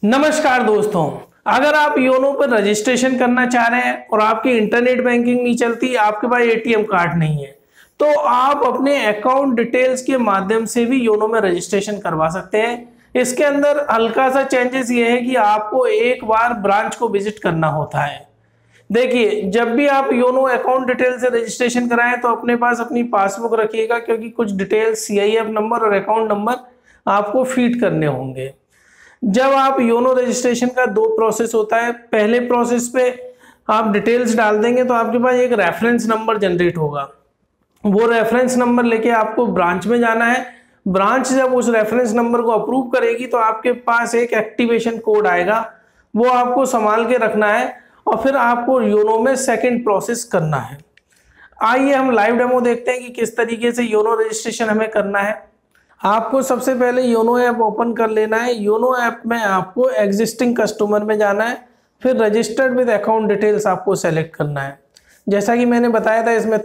नमस्कार दोस्तों, अगर आप योनो पर रजिस्ट्रेशन करना चाह रहे हैं और आपकी इंटरनेट बैंकिंग नहीं चलती, आपके पास एटीएम कार्ड नहीं है, तो आप अपने अकाउंट डिटेल्स के माध्यम से भी योनो में रजिस्ट्रेशन करवा सकते हैं। इसके अंदर हल्का सा चेंजेस ये है कि आपको एक बार ब्रांच को विजिट करना होता है। देखिए, जब भी आप योनो अकाउंट डिटेल से रजिस्ट्रेशन कराएं तो अपने पास अपनी पासबुक रखिएगा, क्योंकि कुछ डिटेल्स सीआईएफ नंबर और अकाउंट नंबर आपको फीड करने होंगे। जब आप योनो रजिस्ट्रेशन का दो प्रोसेस होता है। पहले प्रोसेस पे आप डिटेल्स डाल देंगे तो आपके पास एक रेफरेंस नंबर जनरेट होगा। वो रेफरेंस नंबर लेके आपको ब्रांच में जाना है। ब्रांच जब उस रेफरेंस नंबर को अप्रूव करेगी तो आपके पास एक एक्टिवेशन कोड आएगा, वो आपको संभाल के रखना है और फिर आपको योनो में सेकेंड प्रोसेस करना है। आइए हम लाइव डेमो देखते हैं कि किस तरीके से योनो रजिस्ट्रेशन हमें करना है। आपको सबसे पहले योनो ऐप ओपन कर लेना है। योनो ऐप में आपको एग्जिस्टिंग कस्टमर में जाना है, फिर रजिस्टर्ड विद अकाउंट डिटेल्स आपको सेलेक्ट करना है। जैसा कि मैंने बताया था, इसमें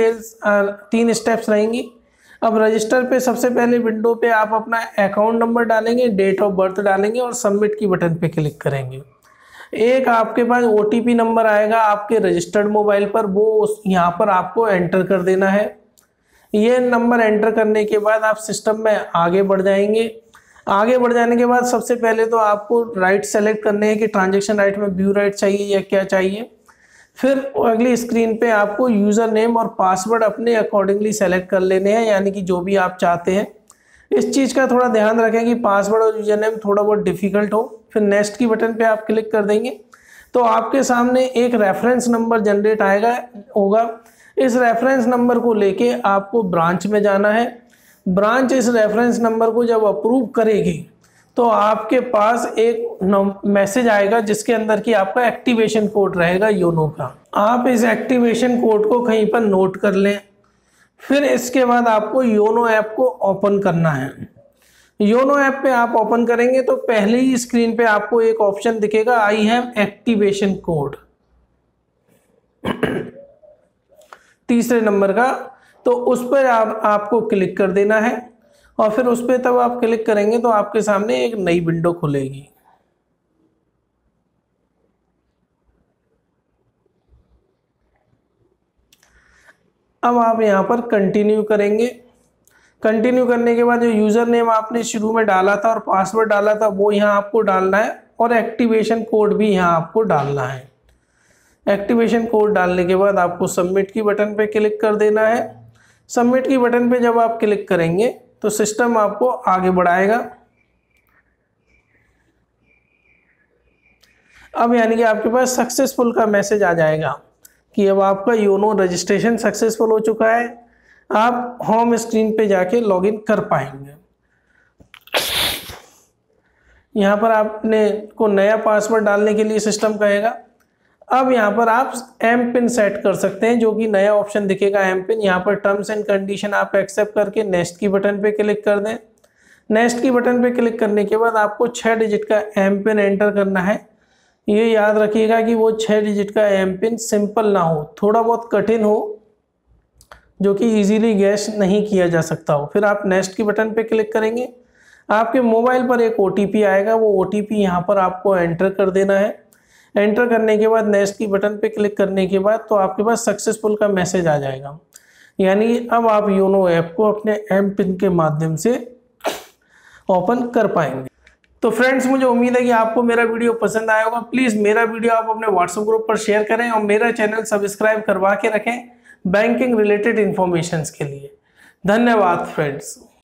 तीन स्टेप्स रहेंगी। अब रजिस्टर पे सबसे पहले विंडो पे आप अपना अकाउंट नंबर डालेंगे, डेट ऑफ बर्थ डालेंगे और सबमिट की बटन पे क्लिक करेंगे। एक आपके पास ओटीपी नंबर आएगा आपके रजिस्टर्ड मोबाइल पर, वो यहाँ पर आपको एंटर कर देना है। ये नंबर एंटर करने के बाद आप सिस्टम में आगे बढ़ जाएंगे। आगे बढ़ जाने के बाद सबसे पहले तो आपको राइट सेलेक्ट करने हैं कि ट्रांजैक्शन राइट में व्यू राइट चाहिए या क्या चाहिए। फिर अगली स्क्रीन पे आपको यूज़र नेम और पासवर्ड अपने अकॉर्डिंगली सेलेक्ट कर लेने हैं, यानी कि जो भी आप चाहते हैं। इस चीज़ का थोड़ा ध्यान रखें कि पासवर्ड और यूज़र नेम थोड़ा बहुत डिफिकल्ट हो। फिर नेक्स्ट की बटन पे आप क्लिक कर देंगे तो आपके सामने एक रेफरेंस नंबर जनरेट होगा। इस रेफरेंस नंबर को लेके आपको ब्रांच में जाना है। ब्रांच इस रेफरेंस नंबर को जब अप्रूव करेगी तो आपके पास एक मैसेज आएगा जिसके अंदर कि आपका एक्टिवेशन कोड रहेगा योनो का। आप इस एक्टिवेशन कोड को कहीं पर नोट कर लें। फिर इसके बाद आपको योनो ऐप को ओपन करना है। योनो ऐप पे आप ओपन करेंगे तो पहले ही स्क्रीन पे आपको एक ऑप्शन दिखेगा, आई हैव एक्टिवेशन कोड, तीसरे नंबर का। तो उस पर आपको क्लिक कर देना है और फिर उस पर तब आप क्लिक करेंगे तो आपके सामने एक नई विंडो खुलेगी। अब आप यहाँ पर कंटिन्यू करेंगे। कंटिन्यू करने के बाद जो यूज़र नेम आपने शुरू में डाला था और पासवर्ड डाला था वो यहाँ आपको डालना है और एक्टिवेशन कोड भी यहाँ आपको डालना है। एक्टिवेशन कोड डालने के बाद आपको सबमिट की बटन पे क्लिक कर देना है। सबमिट की बटन पे जब आप क्लिक करेंगे तो सिस्टम आपको आगे बढ़ाएगा। अब यानी कि आपके पास सक्सेसफुल का मैसेज आ जाएगा कि अब आपका योनो रजिस्ट्रेशन सक्सेसफुल हो चुका है। आप होम स्क्रीन पे जाके लॉगिन कर पाएंगे। यहाँ पर आपने को नया पासवर्ड डालने के लिए सिस्टम कहेगा। अब यहाँ पर आप एम पिन सेट कर सकते हैं, जो कि नया ऑप्शन दिखेगा एम पिन। यहाँ पर टर्म्स एंड कंडीशन आप एक्सेप्ट करके नेक्स्ट की बटन पे क्लिक कर दें। नेक्स्ट की बटन पे क्लिक करने के बाद आपको 6 डिजिट का एम पिन एंटर करना है। ये याद रखिएगा कि वो 6 डिजिट का एम पिन सिंपल ना हो, थोड़ा बहुत कठिन हो, जो कि इजीली गैस नहीं किया जा सकता हो। फिर आप नेक्स्ट की बटन पे क्लिक करेंगे। आपके मोबाइल पर एक ओटीपी आएगा, वो ओटीपी यहाँ पर आपको एंटर कर देना है। एंटर करने के बाद नेक्स्ट की बटन पे क्लिक करने के बाद तो आपके पास सक्सेसफुल का मैसेज आ जाएगा, यानी अब आप योनो ऐप को अपने एम पिन के माध्यम से ओपन कर पाएंगे। तो फ्रेंड्स, मुझे उम्मीद है कि आपको मेरा वीडियो पसंद आया होगा। प्लीज़ मेरा वीडियो आप अपने व्हाट्सएप ग्रुप पर शेयर करें और मेरा चैनल सब्सक्राइब करवा के रखें बैंकिंग रिलेटेड इन्फॉर्मेशन के लिए। धन्यवाद फ्रेंड्स।